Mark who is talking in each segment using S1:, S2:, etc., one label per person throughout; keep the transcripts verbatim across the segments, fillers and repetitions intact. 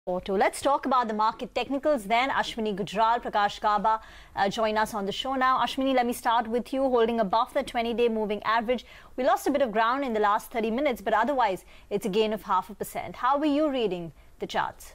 S1: Auto. Let's talk about the market technicals then. Ashwani Gujral, Prakash Kaba uh, join us on the show now. Ashwani, let me start with you. Holding above the twenty-day moving average. We lost a bit of ground in the last thirty minutes, but otherwise it's a gain of half a percent. How were you reading the charts?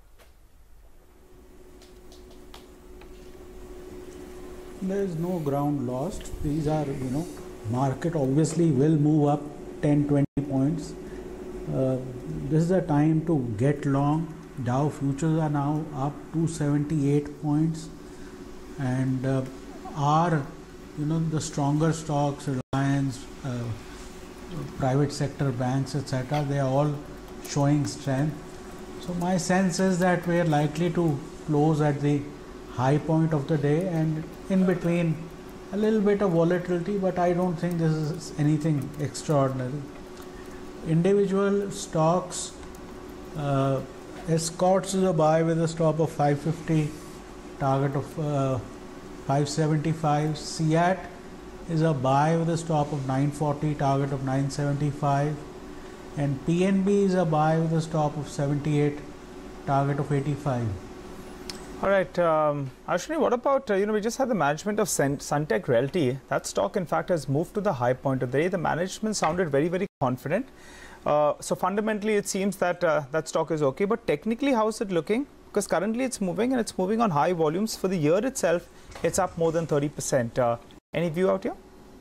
S2: There is no ground lost. These are, you know, market obviously will move up ten, twenty points. Uh, this is the time to get long. Dow futures are now up two seventy-eight points, and uh, are, you know, the stronger stocks, Reliance, uh, private sector banks, et cetera. They are all showing strength. So my sense is that we are likely to close at the high point of the day, and in between a little bit of volatility, but I don't think this is anything extraordinary. Individual stocks, uh, Escorts is a buy with a stop of five fifty, target of uh, five seventy-five. Ceat is a buy with a stop of nine forty, target of nine seventy-five. And P N B is a buy with a stop of seventy-eight, target of eighty-five.
S3: All right, um, Ashwani, what about, uh, you know, we just had the management of Sun Suntec Realty. That stock, in fact, has moved to the high point of the day. The management sounded very, very confident. Uh, so fundamentally, it seems that uh, that stock is okay. But technically, how is it looking? Because currently it's moving and it's moving on high volumes. For the year itself, it's up more than thirty percent. Uh, any view out here?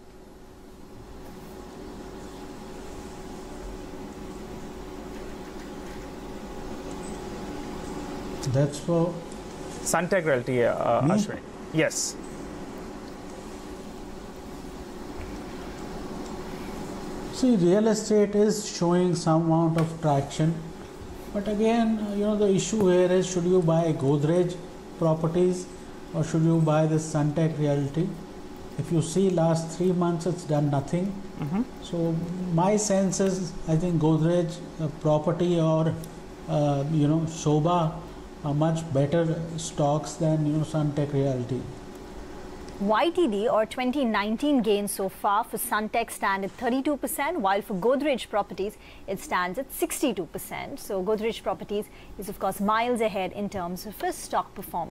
S2: That's for
S3: Suntec Realty, uh, Ashwani. Yes.
S2: See, real estate is showing some amount of traction, but again, you know, the issue here is, should you buy Godrej properties or should you buy this Suntec Realty? If you see last three months, it's done nothing. Mm-hmm. So my sense is, I think Godrej uh, property or uh, you know, Sobha are much better stocks than, you know, Suntec Realty.
S1: Y T D or twenty nineteen gains so far for Suntec stand at thirty-two percent, while for Godrej Properties it stands at sixty-two percent. So Godrej Properties is of course miles ahead in terms of its stock performance.